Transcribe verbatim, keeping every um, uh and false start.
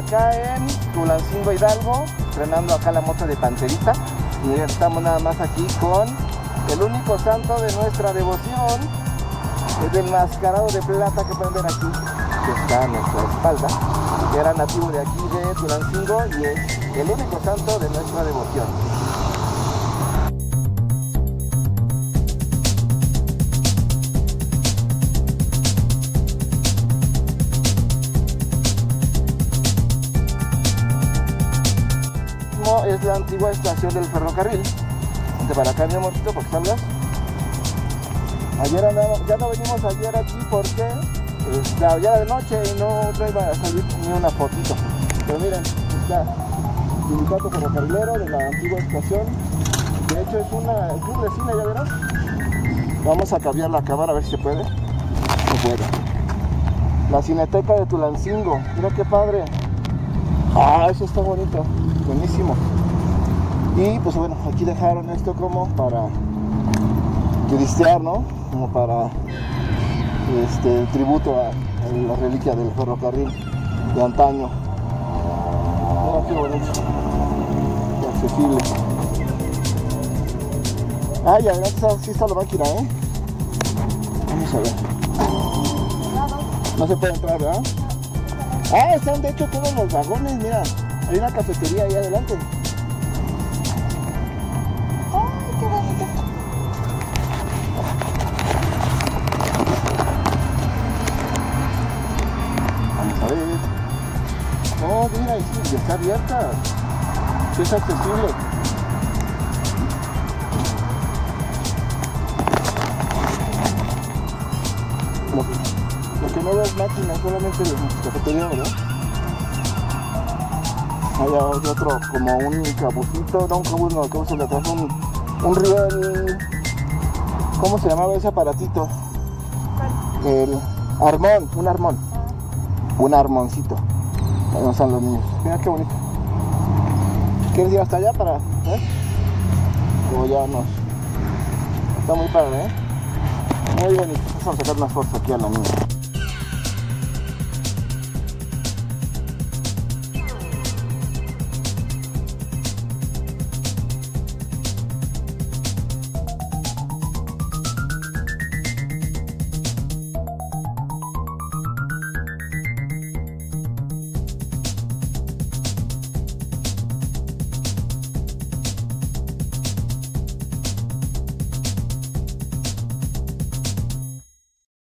acá en Tulancingo, Hidalgo, estrenando acá la moto de Panterita. Y miren, estamos nada más aquí con el único santo de nuestra devoción, el enmascarado de plata que pueden ver aquí, que está a nuestra espalda, que era nativo de aquí de Tulancingo y es el único santo de nuestra devoción. Es la antigua estación del ferrocarril. Vente para acá, mi amorcito, para que salgas. Ayer andamos, ya no venimos ayer aquí porque está, ya era de noche y no, no iba a salir ni una fotito. Pero miren, está el sindicato ferrocarrilero de la antigua estación. De hecho es una el club de cine, ya verás. Vamos a cambiar la cámara a ver si se puede. Se puede. La Cineteca de Tulancingo. Mira qué padre. Ah, eso está bonito. Buenísimo. Y pues bueno, aquí dejaron esto como para turistear, ¿no? Como para este tributo a, a la reliquia del ferrocarril de antaño. Oh, qué bonito. Qué accesible. Ah, ya verás, sí está la máquina, ¿eh? Vamos a ver. No se puede entrar, ¿verdad? Ah, están de hecho todos los vagones, mira. Hay una cafetería ahí adelante. ¡Ay, qué bonito! Vamos a ver. Oh, mira, sí, está abierta. Sí, es accesible. Lo, lo que no es máquina, solamente la cafetería, ¿verdad? Hay otro, como un cabucito, no un cabuz, no, ¿cómo se le trajo? Un, un riel, ¿cómo se llamaba ese aparatito? El armón, un armón, un armoncito. Ahí no están los niños, mira qué bonito. ¿Quieres ir hasta allá para ver? O ya nos... Está muy padre, ¿eh? Muy bonito, vamos a sacar unas fotos aquí a la niña.